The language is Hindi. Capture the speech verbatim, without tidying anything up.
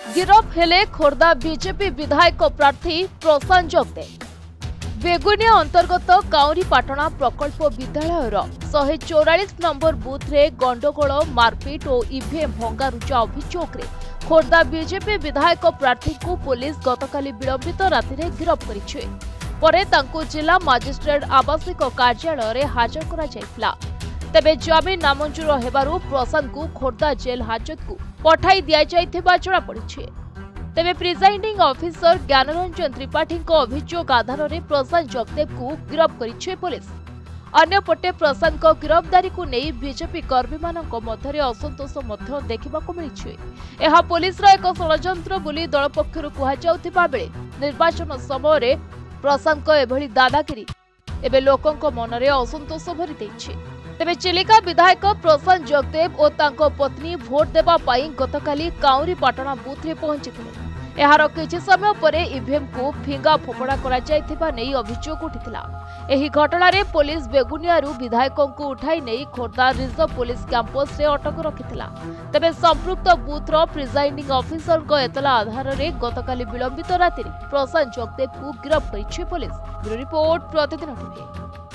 गिरफ हेले खोर्धा बीजेपी विधायक प्रार्थी प्रशांत जगदेव। बेगुनिया अंतर्गत काउरीपाटଣା प्रकल्प विद्यालयर शहे चौरालीस नंबर बुथ रे गंडगोल मारपिट और ईवीएम भंगारुजा अभियोग रे खोर्धा बीजेपी विधायक प्रार्थी को पुलिस गतकाली विलंबित राति रे गिरफ करिछि। परे तांको जिला मजिस्ट्रेट आवासिक कार्यालय रे हाजर करा जायतिला। तेबे जमीन नामंजूर हेबारु प्रशांत को खोर्धा जेल हाजत को पठाई दिया जायथिबा जणा पड़िछि। तेबे प्रिजाइडिंग ऑफिसर ज्ञानरंजन त्रिपाठी अभियोग आधार में प्रशांत जगदेव को गिरफ करिछि पुलिस। अन्यपटे प्रशांत को गिरफ्तारी को नहीं बीजेपी कर्मी मानक मध्य असंतोष मध्य देखा मिली। यह पुलिस एक षड्यंत्र बोली दल पक्षर कहुथिबा बेले निर्वाचन समय प्रशांत को एभली दादागिरी एबे लोकंक मनरे असंतोष भरी देछि। तेबे चिलिका विधायक प्रशांत जगदेव और तांको पत्नी भोट देबा पाई गतकाली काउरीपाटଣା बूथ रे पहुंचीथिले। एहार किछि समय परे ईवीएम को फिंगा फोपड़ा करा जायथिबा नै अभियोग उठिथिला। एही घटना रे पुलिस बेगुनियारू विधायकों को उठाई नै खोर्धा रिजर्व पुलिस कैंपस रे अटक रखिथिला। तेबे संपृक्त बूथ रो प्रिजाइडिंग ऑफिसर को एतला आधार रे गतकाली विलंबित राति प्रशांत जगदेव को गिरफ करिछि police. Bureau report Pratidin TV.